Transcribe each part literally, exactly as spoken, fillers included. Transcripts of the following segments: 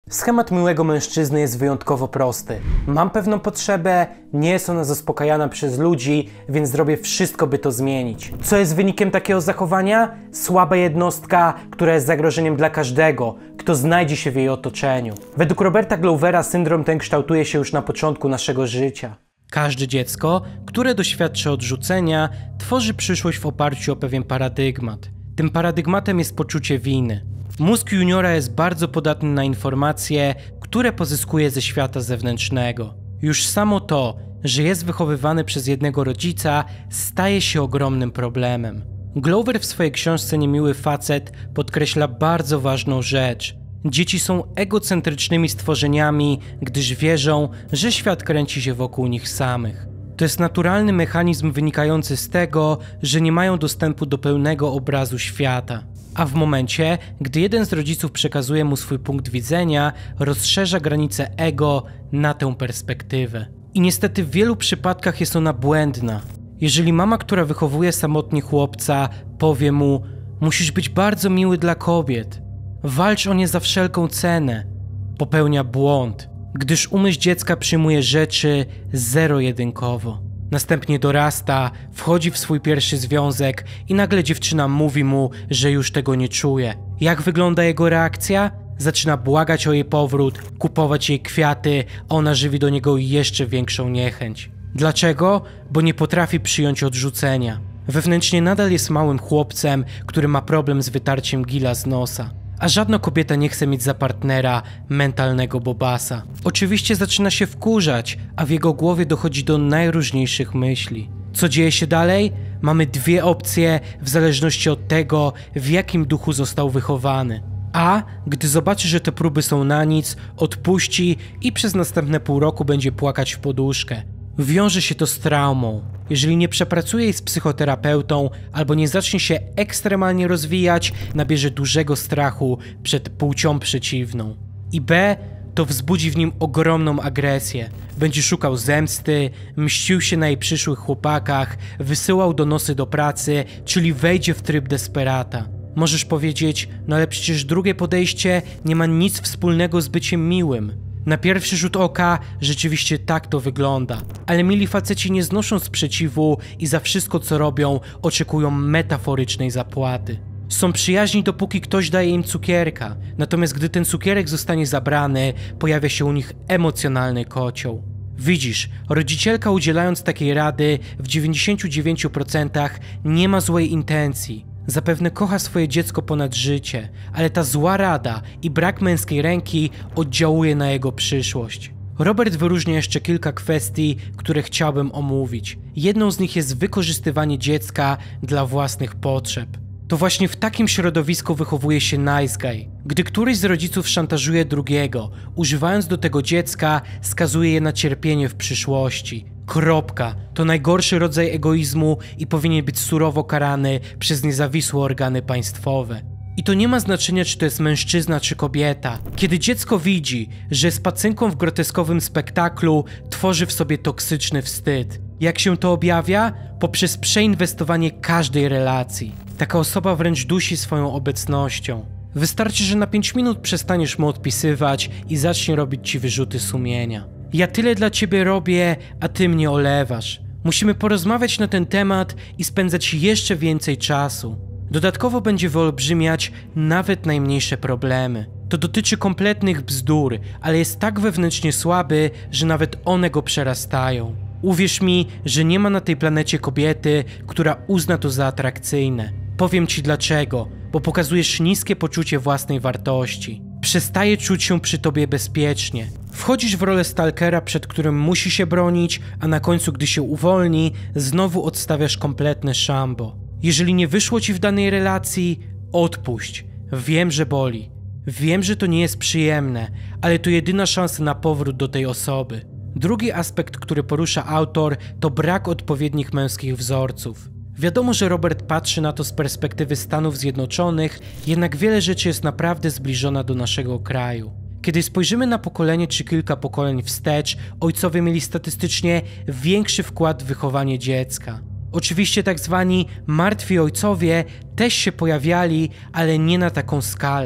Schemat miłego mężczyzny jest wyjątkowo prosty. Mam pewną potrzebę, nie jest ona zaspokajana przez ludzi, więc zrobię wszystko, by to zmienić. Co jest wynikiem takiego zachowania? Słaba jednostka, która jest zagrożeniem dla każdego, kto znajdzie się w jej otoczeniu. Według Roberta Glovera syndrom ten kształtuje się już na początku naszego życia. Każde dziecko, które doświadczy odrzucenia, tworzy przyszłość w oparciu o pewien paradygmat. Tym paradygmatem jest poczucie winy. Mózg juniora jest bardzo podatny na informacje, które pozyskuje ze świata zewnętrznego. Już samo to, że jest wychowywany przez jednego rodzica, staje się ogromnym problemem. Glover w swojej książce Niemiły facet podkreśla bardzo ważną rzecz. Dzieci są egocentrycznymi stworzeniami, gdyż wierzą, że świat kręci się wokół nich samych. To jest naturalny mechanizm wynikający z tego, że nie mają dostępu do pełnego obrazu świata. A w momencie, gdy jeden z rodziców przekazuje mu swój punkt widzenia, rozszerza granice ego na tę perspektywę. I niestety w wielu przypadkach jest ona błędna. Jeżeli mama, która wychowuje samotnie chłopca, powie mu: musisz być bardzo miły dla kobiet, walcz o nie za wszelką cenę, popełnia błąd, gdyż umysł dziecka przyjmuje rzeczy zero-jedynkowo. Następnie dorasta, wchodzi w swój pierwszy związek i nagle dziewczyna mówi mu, że już tego nie czuje. Jak wygląda jego reakcja? Zaczyna błagać o jej powrót, kupować jej kwiaty, a ona żywi do niego jeszcze większą niechęć. Dlaczego? Bo nie potrafi przyjąć odrzucenia. Wewnętrznie nadal jest małym chłopcem, który ma problem z wytarciem gila z nosa. A żadna kobieta nie chce mieć za partnera mentalnego bobasa. Oczywiście zaczyna się wkurzać, a w jego głowie dochodzi do najróżniejszych myśli. Co dzieje się dalej? Mamy dwie opcje w zależności od tego, w jakim duchu został wychowany. A, gdy zobaczy, że te próby są na nic, odpuści i przez następne pół roku będzie płakać w poduszkę. Wiąże się to z traumą. Jeżeli nie przepracuje jej z psychoterapeutą albo nie zacznie się ekstremalnie rozwijać, nabierze dużego strachu przed płcią przeciwną. I B, to wzbudzi w nim ogromną agresję. Będzie szukał zemsty, mścił się na jej przyszłych chłopakach, wysyłał donosy do pracy, czyli wejdzie w tryb desperata. Możesz powiedzieć: no ale przecież drugie podejście nie ma nic wspólnego z byciem miłym. Na pierwszy rzut oka rzeczywiście tak to wygląda, ale mili faceci nie znoszą sprzeciwu i za wszystko co robią oczekują metaforycznej zapłaty. Są przyjaźni dopóki ktoś daje im cukierka, natomiast gdy ten cukierek zostanie zabrany, pojawia się u nich emocjonalny kocioł. Widzisz, rodzicielka udzielając takiej rady w dziewięćdziesięciu dziewięciu procentach nie ma złej intencji. Zapewne kocha swoje dziecko ponad życie, ale ta zła rada i brak męskiej ręki oddziałuje na jego przyszłość. Robert wyróżnia jeszcze kilka kwestii, które chciałbym omówić. Jedną z nich jest wykorzystywanie dziecka dla własnych potrzeb. To właśnie w takim środowisku wychowuje się nice guy. Gdy któryś z rodziców szantażuje drugiego, używając do tego dziecka, skazuje je na cierpienie w przyszłości. Kropka. To najgorszy rodzaj egoizmu i powinien być surowo karany przez niezawisłe organy państwowe. I to nie ma znaczenia, czy to jest mężczyzna, czy kobieta. Kiedy dziecko widzi, że jest pacynką w groteskowym spektaklu, tworzy w sobie toksyczny wstyd. Jak się to objawia? Poprzez przeinwestowanie każdej relacji. Taka osoba wręcz dusi swoją obecnością. Wystarczy, że na pięć minut przestaniesz mu odpisywać i zacznie robić ci wyrzuty sumienia. Ja tyle dla ciebie robię, a ty mnie olewasz. Musimy porozmawiać na ten temat i spędzać jeszcze więcej czasu. Dodatkowo będzie wyolbrzymiać nawet najmniejsze problemy. To dotyczy kompletnych bzdur, ale jest tak wewnętrznie słaby, że nawet one go przerastają. Uwierz mi, że nie ma na tej planecie kobiety, która uzna to za atrakcyjne. Powiem ci dlaczego, bo pokazujesz niskie poczucie własnej wartości. Przestaje czuć się przy tobie bezpiecznie. Wchodzisz w rolę stalkera, przed którym musi się bronić, a na końcu, gdy się uwolni, znowu odstawiasz kompletne szambo. Jeżeli nie wyszło ci w danej relacji, odpuść. Wiem, że boli. Wiem, że to nie jest przyjemne, ale to jedyna szansa na powrót do tej osoby. Drugi aspekt, który porusza autor, to brak odpowiednich męskich wzorców. Wiadomo, że Robert patrzy na to z perspektywy Stanów Zjednoczonych, jednak wiele rzeczy jest naprawdę zbliżona do naszego kraju. Kiedy spojrzymy na pokolenie czy kilka pokoleń wstecz, ojcowie mieli statystycznie większy wkład w wychowanie dziecka. Oczywiście tak zwani martwi ojcowie też się pojawiali, ale nie na taką skalę.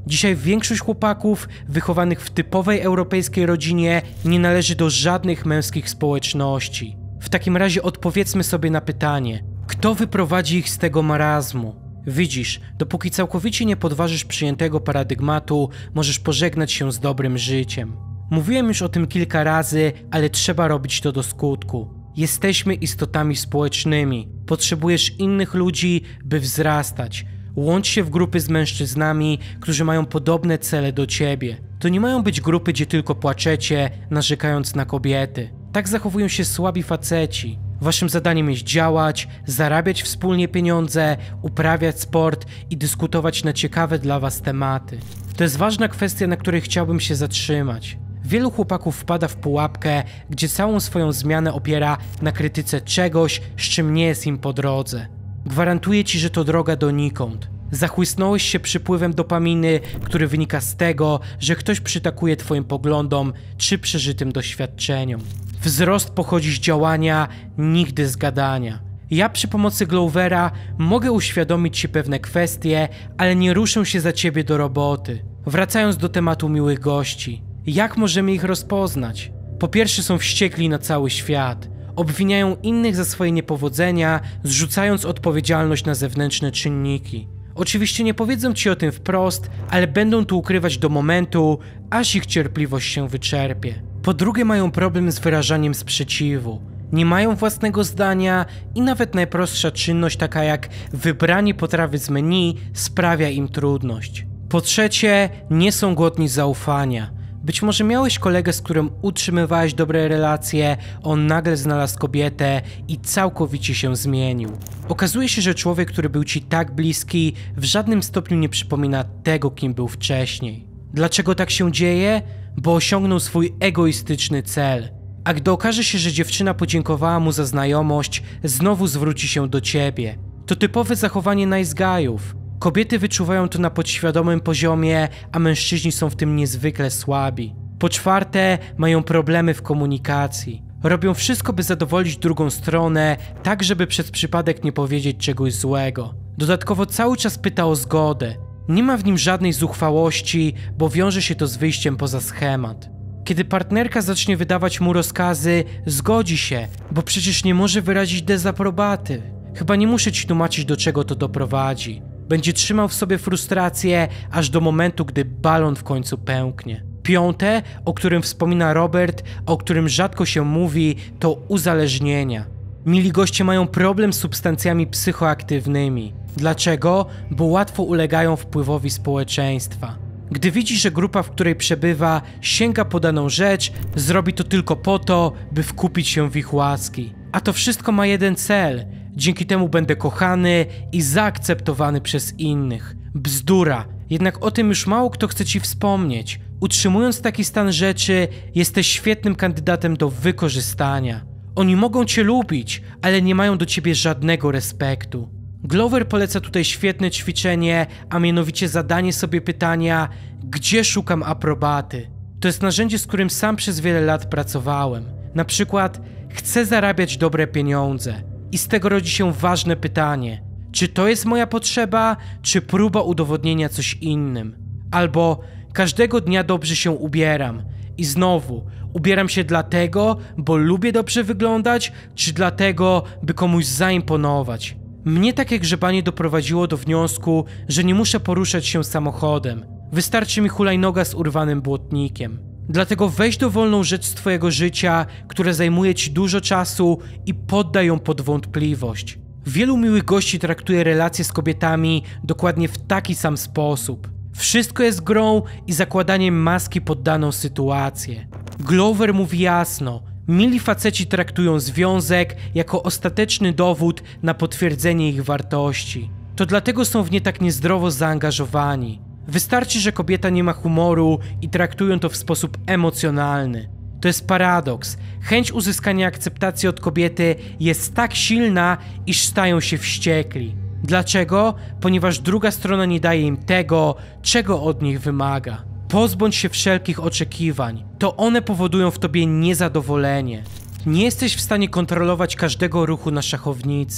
Dzisiaj większość chłopaków wychowanych w typowej europejskiej rodzinie nie należy do żadnych męskich społeczności. W takim razie odpowiedzmy sobie na pytanie, kto wyprowadzi ich z tego marazmu? Widzisz, dopóki całkowicie nie podważysz przyjętego paradygmatu, możesz pożegnać się z dobrym życiem. Mówiłem już o tym kilka razy, ale trzeba robić to do skutku. Jesteśmy istotami społecznymi. Potrzebujesz innych ludzi, by wzrastać. Łącz się w grupy z mężczyznami, którzy mają podobne cele do ciebie. To nie mają być grupy, gdzie tylko płaczecie, narzekając na kobiety. Tak zachowują się słabi faceci. Waszym zadaniem jest działać, zarabiać wspólnie pieniądze, uprawiać sport i dyskutować na ciekawe dla was tematy. To jest ważna kwestia, na której chciałbym się zatrzymać. Wielu chłopaków wpada w pułapkę, gdzie całą swoją zmianę opiera na krytyce czegoś, z czym nie jest im po drodze. Gwarantuję ci, że to droga donikąd. Zachłysnąłeś się przypływem dopaminy, który wynika z tego, że ktoś przytakuje twoim poglądom czy przeżytym doświadczeniom. Wzrost pochodzi z działania, nigdy z gadania. Ja przy pomocy Glovera mogę uświadomić ci pewne kwestie, ale nie ruszę się za ciebie do roboty. Wracając do tematu miłych gości. Jak możemy ich rozpoznać? Po pierwsze, są wściekli na cały świat. Obwiniają innych za swoje niepowodzenia, zrzucając odpowiedzialność na zewnętrzne czynniki. Oczywiście nie powiedzą ci o tym wprost, ale będą tu ukrywać do momentu, aż ich cierpliwość się wyczerpie. Po drugie, mają problem z wyrażaniem sprzeciwu. Nie mają własnego zdania i nawet najprostsza czynność, taka jak wybranie potrawy z menu, sprawia im trudność. Po trzecie, nie są głodni zaufania. Być może miałeś kolegę, z którym utrzymywałeś dobre relacje, on nagle znalazł kobietę i całkowicie się zmienił. Okazuje się, że człowiek, który był ci tak bliski, w żadnym stopniu nie przypomina tego, kim był wcześniej. Dlaczego tak się dzieje? Bo osiągnął swój egoistyczny cel. A gdy okaże się, że dziewczyna podziękowała mu za znajomość, znowu zwróci się do ciebie. To typowe zachowanie nice guy'ów. Kobiety wyczuwają to na podświadomym poziomie, a mężczyźni są w tym niezwykle słabi. Po czwarte, mają problemy w komunikacji. Robią wszystko, by zadowolić drugą stronę, tak żeby przez przypadek nie powiedzieć czegoś złego. Dodatkowo cały czas pyta o zgodę. Nie ma w nim żadnej zuchwałości, bo wiąże się to z wyjściem poza schemat. Kiedy partnerka zacznie wydawać mu rozkazy, zgodzi się, bo przecież nie może wyrazić dezaprobaty. Chyba nie muszę ci tłumaczyć, do czego to doprowadzi. Będzie trzymał w sobie frustrację, aż do momentu, gdy balon w końcu pęknie. Piąte, o którym wspomina Robert, o którym rzadko się mówi, to uzależnienia. Mili goście mają problem z substancjami psychoaktywnymi. Dlaczego? Bo łatwo ulegają wpływowi społeczeństwa. Gdy widzi, że grupa, w której przebywa, sięga po daną rzecz, zrobi to tylko po to, by wkupić się w ich łaski. A to wszystko ma jeden cel. Dzięki temu będę kochany i zaakceptowany przez innych. Bzdura. Jednak o tym już mało kto chce ci wspomnieć. Utrzymując taki stan rzeczy, jesteś świetnym kandydatem do wykorzystania. Oni mogą cię lubić, ale nie mają do ciebie żadnego respektu. Glover poleca tutaj świetne ćwiczenie, a mianowicie zadanie sobie pytania, gdzie szukam aprobaty. To jest narzędzie, z którym sam przez wiele lat pracowałem. Na przykład, chcę zarabiać dobre pieniądze. I z tego rodzi się ważne pytanie, czy to jest moja potrzeba, czy próba udowodnienia coś innym? Albo każdego dnia dobrze się ubieram i znowu, ubieram się dlatego, bo lubię dobrze wyglądać, czy dlatego, by komuś zaimponować? Mnie takie grzebanie doprowadziło do wniosku, że nie muszę poruszać się samochodem. Wystarczy mi hulajnoga z urwanym błotnikiem. Dlatego weź dowolną rzecz z twojego życia, która zajmuje ci dużo czasu i poddaj ją pod wątpliwość. Wielu miłych gości traktuje relacje z kobietami dokładnie w taki sam sposób. Wszystko jest grą i zakładaniem maski pod daną sytuację. Glover mówi jasno, mili faceci traktują związek jako ostateczny dowód na potwierdzenie ich wartości. To dlatego są w nie tak niezdrowo zaangażowani. Wystarczy, że kobieta nie ma humoru i traktują to w sposób emocjonalny. To jest paradoks. Chęć uzyskania akceptacji od kobiety jest tak silna, iż stają się wściekli. Dlaczego? Ponieważ druga strona nie daje im tego, czego od nich wymaga. Pozbądź się wszelkich oczekiwań. To one powodują w tobie niezadowolenie. Nie jesteś w stanie kontrolować każdego ruchu na szachownicy.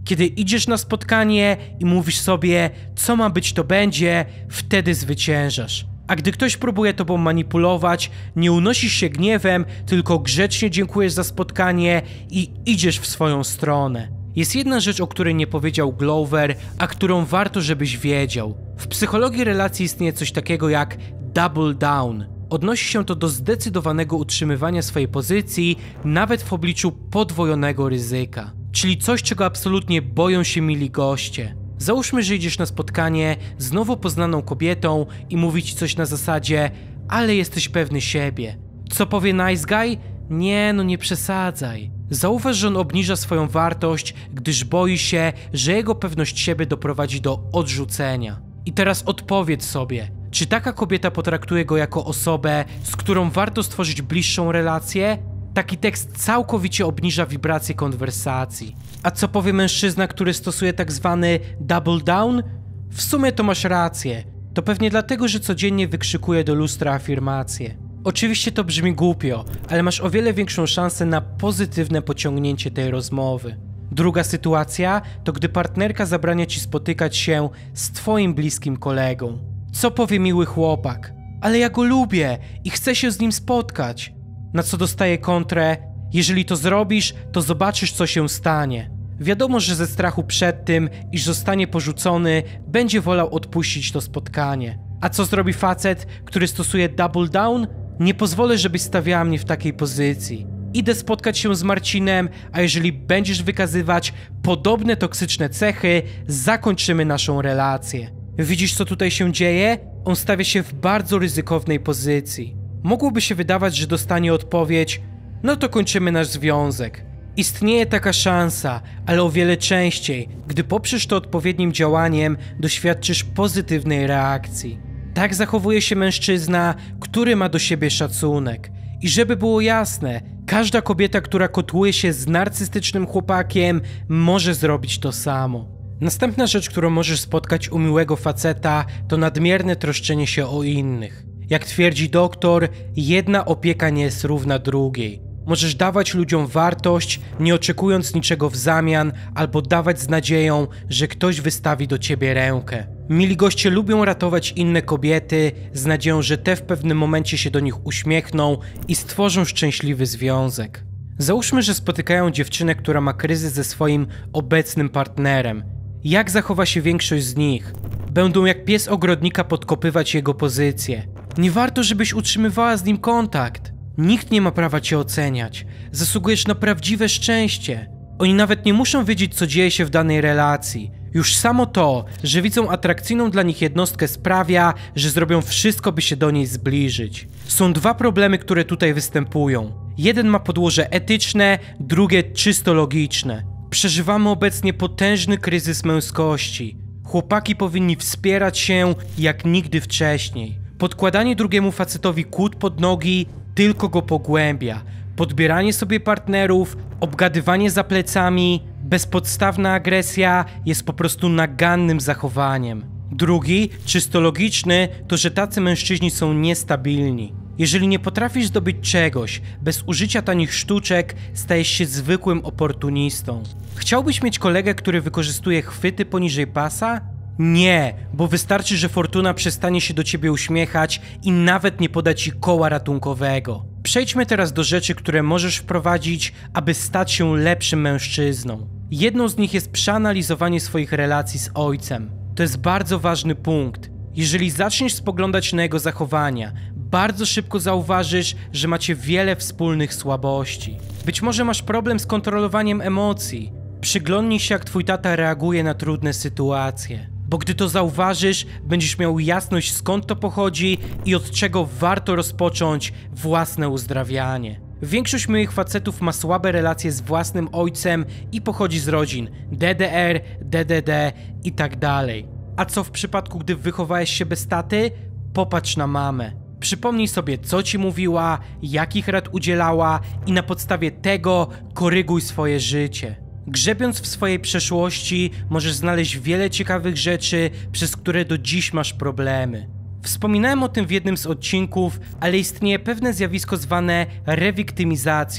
Kiedy idziesz na spotkanie i mówisz sobie, co ma być to będzie, wtedy zwyciężasz. A gdy ktoś próbuje tobą manipulować, nie unosisz się gniewem, tylko grzecznie dziękujesz za spotkanie i idziesz w swoją stronę. Jest jedna rzecz, o której nie powiedział Glover, a którą warto, żebyś wiedział. W psychologii relacji istnieje coś takiego jak double down. Odnosi się to do zdecydowanego utrzymywania swojej pozycji, nawet w obliczu podwojonego ryzyka. Czyli coś, czego absolutnie boją się mili goście. Załóżmy, że idziesz na spotkanie z nowo poznaną kobietą i mówi ci coś na zasadzie, ale jesteś pewny siebie. Co powie nice guy? Nie, no nie przesadzaj. Zauważ, że on obniża swoją wartość, gdyż boi się, że jego pewność siebie doprowadzi do odrzucenia. I teraz odpowiedz sobie, czy taka kobieta potraktuje go jako osobę, z którą warto stworzyć bliższą relację? Taki tekst całkowicie obniża wibrację konwersacji. A co powie mężczyzna, który stosuje tak zwany double down? W sumie to masz rację. To pewnie dlatego, że codziennie wykrzykuje do lustra afirmacje. Oczywiście to brzmi głupio, ale masz o wiele większą szansę na pozytywne pociągnięcie tej rozmowy. Druga sytuacja to gdy partnerka zabrania ci spotykać się z twoim bliskim kolegą. Co powie miły chłopak? Ale ja go lubię i chcę się z nim spotkać. Na co dostaje kontrę? Jeżeli to zrobisz, to zobaczysz, co się stanie. Wiadomo, że ze strachu przed tym, iż zostanie porzucony, będzie wolał odpuścić to spotkanie. A co zrobi facet, który stosuje double down? Nie pozwolę, żebyś stawiała mnie w takiej pozycji. Idę spotkać się z Marcinem, a jeżeli będziesz wykazywać podobne toksyczne cechy, zakończymy naszą relację. Widzisz, co tutaj się dzieje? On stawia się w bardzo ryzykownej pozycji. Mogłoby się wydawać, że dostanie odpowiedź, no to kończymy nasz związek. Istnieje taka szansa, ale o wiele częściej, gdy poprzesz to odpowiednim działaniem, doświadczysz pozytywnej reakcji. Tak zachowuje się mężczyzna, który ma do siebie szacunek. I żeby było jasne, każda kobieta, która kotłuje się z narcystycznym chłopakiem, może zrobić to samo. Następna rzecz, którą możesz spotkać u miłego faceta, to nadmierne troszczenie się o innych. Jak twierdzi doktor, jedna opieka nie jest równa drugiej. Możesz dawać ludziom wartość, nie oczekując niczego w zamian, albo dawać z nadzieją, że ktoś wystawi do ciebie rękę. Mili goście lubią ratować inne kobiety z nadzieją, że te w pewnym momencie się do nich uśmiechną i stworzą szczęśliwy związek. Załóżmy, że spotykają dziewczynę, która ma kryzys ze swoim obecnym partnerem. Jak zachowa się większość z nich? Będą jak pies ogrodnika podkopywać jego pozycję. Nie warto, żebyś utrzymywała z nim kontakt. Nikt nie ma prawa cię oceniać. Zasługujesz na prawdziwe szczęście. Oni nawet nie muszą wiedzieć, co dzieje się w danej relacji. Już samo to, że widzą atrakcyjną dla nich jednostkę, sprawia, że zrobią wszystko, by się do niej zbliżyć. Są dwa problemy, które tutaj występują. Jeden ma podłoże etyczne, drugie czysto logiczne. Przeżywamy obecnie potężny kryzys męskości. Chłopaki powinni wspierać się jak nigdy wcześniej. Podkładanie drugiemu facetowi kłód pod nogi tylko go pogłębia. Podbieranie sobie partnerów, obgadywanie za plecami, bezpodstawna agresja jest po prostu nagannym zachowaniem. Drugi, czysto logiczny, to że tacy mężczyźni są niestabilni. Jeżeli nie potrafisz zdobyć czegoś bez użycia tanich sztuczek, stajesz się zwykłym oportunistą. Chciałbyś mieć kolegę, który wykorzystuje chwyty poniżej pasa? Nie, bo wystarczy, że fortuna przestanie się do ciebie uśmiechać i nawet nie poda ci koła ratunkowego. Przejdźmy teraz do rzeczy, które możesz wprowadzić, aby stać się lepszym mężczyzną. Jedną z nich jest przeanalizowanie swoich relacji z ojcem. To jest bardzo ważny punkt. Jeżeli zaczniesz spoglądać na jego zachowania, bardzo szybko zauważysz, że macie wiele wspólnych słabości. Być może masz problem z kontrolowaniem emocji. Przyglądnij się, jak twój tata reaguje na trudne sytuacje. Bo gdy to zauważysz, będziesz miał jasność, skąd to pochodzi i od czego warto rozpocząć własne uzdrawianie. Większość moich facetów ma słabe relacje z własnym ojcem i pochodzi z rodzin D D R, D D D i tak dalej. A co w przypadku, gdy wychowałeś się bez taty? Popatrz na mamę. Przypomnij sobie, co ci mówiła, jakich rad udzielała i na podstawie tego koryguj swoje życie. Grzebiąc w swojej przeszłości, możesz znaleźć wiele ciekawych rzeczy, przez które do dziś masz problemy. Wspominałem o tym w jednym z odcinków, ale istnieje pewne zjawisko zwane rewiktymizacją.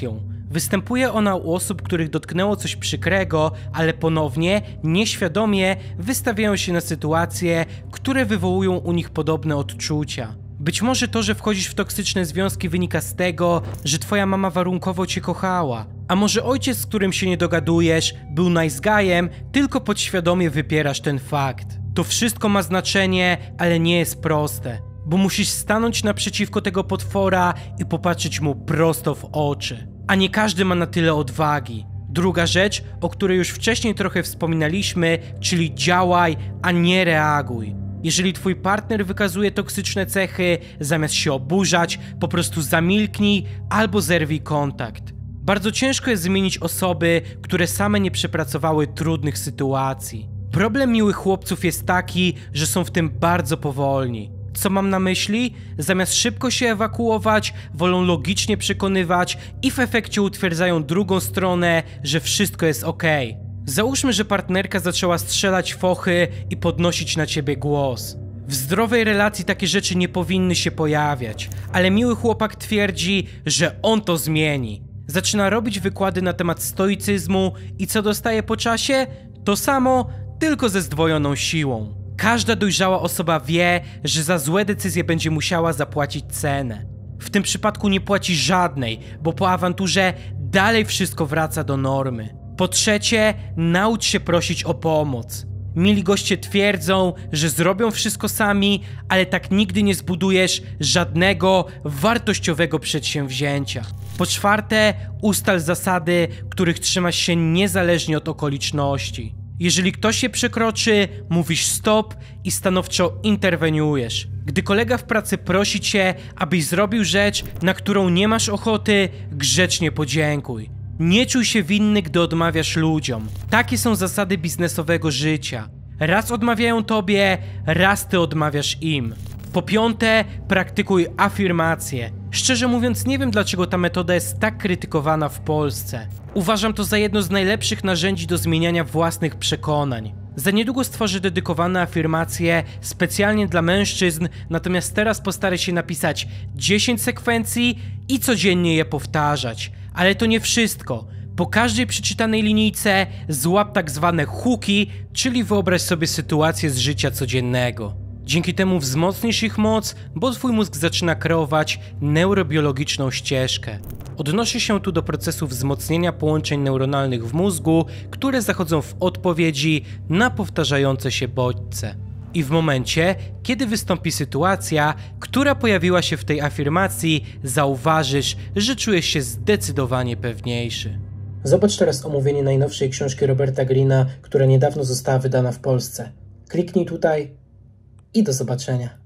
Występuje ona u osób, których dotknęło coś przykrego, ale ponownie, nieświadomie wystawiają się na sytuacje, które wywołują u nich podobne odczucia. Być może to, że wchodzisz w toksyczne związki, wynika z tego, że twoja mama warunkowo cię kochała. A może ojciec, z którym się nie dogadujesz, był nice guyem, tylko podświadomie wypierasz ten fakt. To wszystko ma znaczenie, ale nie jest proste, bo musisz stanąć naprzeciwko tego potwora i popatrzeć mu prosto w oczy. A nie każdy ma na tyle odwagi. Druga rzecz, o której już wcześniej trochę wspominaliśmy, czyli działaj, a nie reaguj. Jeżeli twój partner wykazuje toksyczne cechy, zamiast się oburzać, po prostu zamilknij albo zerwij kontakt. Bardzo ciężko jest zmienić osoby, które same nie przepracowały trudnych sytuacji. Problem miłych chłopców jest taki, że są w tym bardzo powolni. Co mam na myśli? Zamiast szybko się ewakuować, wolą logicznie przekonywać i w efekcie utwierdzają drugą stronę, że wszystko jest okej. Załóżmy, że partnerka zaczęła strzelać fochy i podnosić na ciebie głos. W zdrowej relacji takie rzeczy nie powinny się pojawiać, ale miły chłopak twierdzi, że on to zmieni. Zaczyna robić wykłady na temat stoicyzmu i co dostaje po czasie? To samo, tylko ze zdwojoną siłą. Każda dojrzała osoba wie, że za złe decyzje będzie musiała zapłacić cenę. W tym przypadku nie płaci żadnej, bo po awanturze dalej wszystko wraca do normy. Po trzecie, naucz się prosić o pomoc. Mili goście twierdzą, że zrobią wszystko sami, ale tak nigdy nie zbudujesz żadnego wartościowego przedsięwzięcia. Po czwarte, ustal zasady, których trzymasz się niezależnie od okoliczności. Jeżeli ktoś się przekroczy, mówisz stop i stanowczo interweniujesz. Gdy kolega w pracy prosi cię, abyś zrobił rzecz, na którą nie masz ochoty, grzecznie podziękuj. Nie czuj się winny, gdy odmawiasz ludziom. Takie są zasady biznesowego życia. Raz odmawiają tobie, raz ty odmawiasz im. Po piąte, praktykuj afirmacje. Szczerze mówiąc, nie wiem, dlaczego ta metoda jest tak krytykowana w Polsce. Uważam to za jedno z najlepszych narzędzi do zmieniania własnych przekonań. Za niedługo stworzę dedykowane afirmacje specjalnie dla mężczyzn, natomiast teraz postarę się napisać dziesięć sekwencji i codziennie je powtarzać. Ale to nie wszystko. Po każdej przeczytanej linijce złap tak zwane hooki, czyli wyobraź sobie sytuację z życia codziennego. Dzięki temu wzmocnisz ich moc, bo twój mózg zaczyna kreować neurobiologiczną ścieżkę. Odnoszę się tu do procesu wzmocnienia połączeń neuronalnych w mózgu, które zachodzą w odpowiedzi na powtarzające się bodźce. I w momencie, kiedy wystąpi sytuacja, która pojawiła się w tej afirmacji, zauważysz, że czujesz się zdecydowanie pewniejszy. Zobacz teraz omówienie najnowszej książki Roberta Greena, która niedawno została wydana w Polsce. Kliknij tutaj i do zobaczenia.